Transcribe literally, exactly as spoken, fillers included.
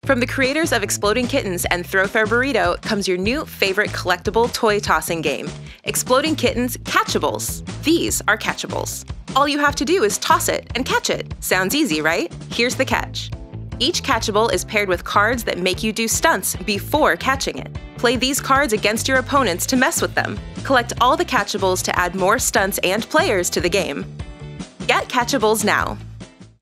From the creators of Exploding Kittens and Throwfair Burrito comes your new favorite collectible toy tossing game, Exploding Kittens CATchables. These are CATchables. All you have to do is toss it and catch it. Sounds easy, right? Here's the catch. Each CATchable is paired with cards that make you do stunts before catching it. Play these cards against your opponents to mess with them. Collect all the CATchables to add more stunts and players to the game. Get CATchables now!